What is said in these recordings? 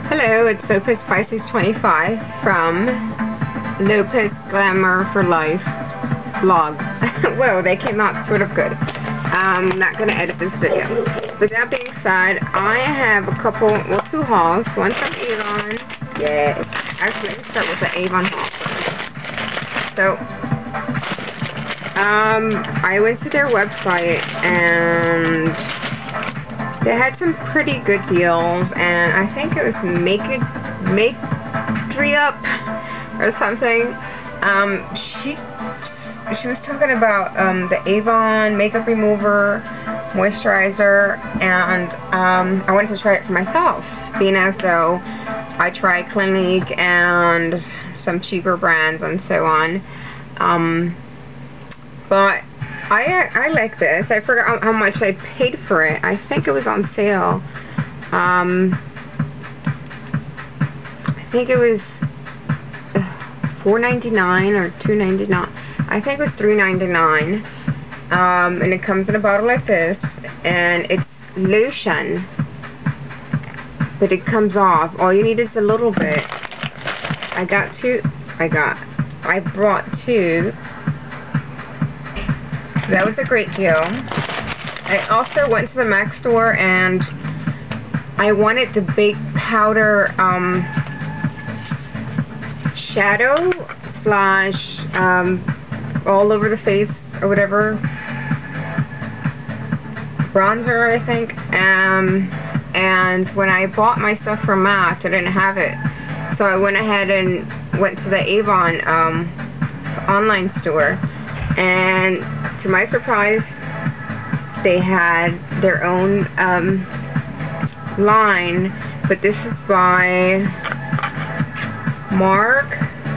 Hello, it's Lopez 5625 from Lopez Glamour for Life vlog. Whoa, they came out sort of good. I'm not going to edit this video. With that being said, I have a couple, well, two hauls. One from Avon. Yes. Actually, let me start with the Avon haul first. So, I went to their website and they had some pretty good deals, and I think it was Make 3 Up or something. She was talking about the Avon makeup remover, moisturizer, and I wanted to try it for myself, being as though I tried Clinique and some cheaper brands and so on. But I like this. I forgot how much I paid for it. I think it was on sale. I think it was $4.99 or $2.99. I think it was $3.99. And it comes in a bottle like this, and it's lotion, but it comes off. All you need is a little bit. I brought two. That was a great deal. I also went to the MAC store and I wanted the Bake Powder shadow slash all over the face or whatever, bronzer, I think. And when I bought my stuff from MAC, I didn't have it, so I went ahead and went to the Avon online store, and to my surprise, they had their own line, but this is by Mark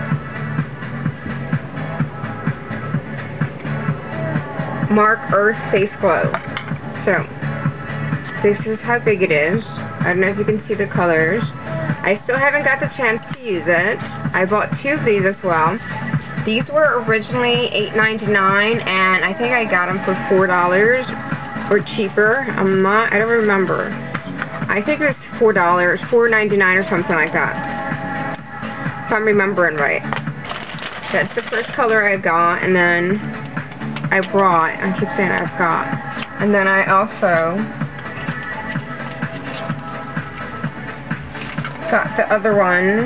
Earth Face Glow. So this is how big it is. I don't know if you can see the colors. I still haven't got the chance to use it. I bought two of these as well. These were originally $8.99, and I think I got them for $4 or cheaper. I don't remember. I think it was $4, $4.99 or something like that, if I'm remembering right. That's the first color I got, and then I keep saying I've got, and then I also got the other one,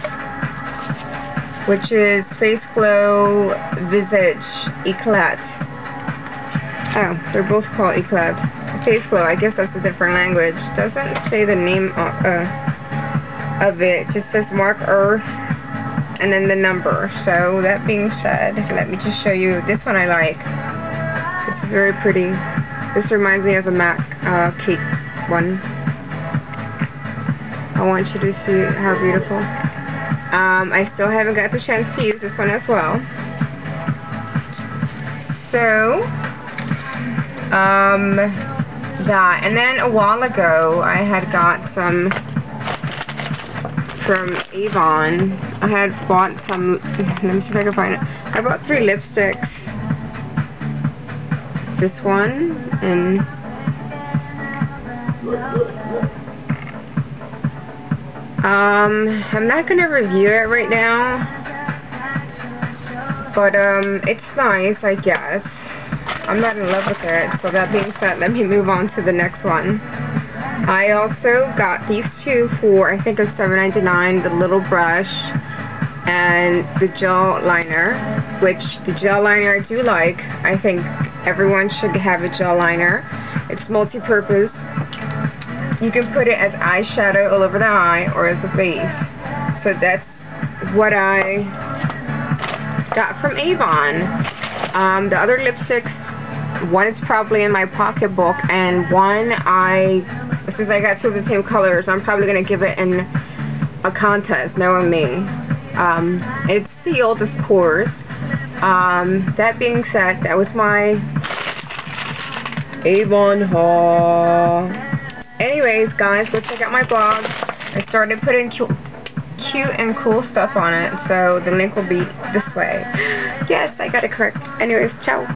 which is Face Glow Visage Eclat. Oh, they're both called Eclat. Face Glow, I guess that's a different language. Doesn't say the name of it. Just says Mark Earth and then the number. So that being said, let me just show you. This one I like. It's very pretty. This reminds me of the MAC cake one. I want you to see how beautiful. I still haven't got the chance to use this one as well. So, that. And then a while ago, I had got some from Avon. I had bought some, let me see if I can find it. I bought 3 lipsticks. This one, and I'm not going to review it right now, but it's nice, I guess. I'm not in love with it, so that being said, let me move on to the next one. I also got these two for, I think it was $7.99, the little brush and the gel liner, which the gel liner I do like. I think everyone should have a gel liner. It's multi-purpose. You can put it as eyeshadow all over the eye or as a base. So that's what I got from Avon. The other lipsticks, one is probably in my pocketbook, and one since I got two of the same colors, I'm probably going to give it in a contest, knowing me. It's sealed, of course. That being said, that was my Avon haul. Anyways, guys, go check out my blog. I started putting cute and cool stuff on it, so the link will be this way. Yes, I got it correct. Anyways, ciao.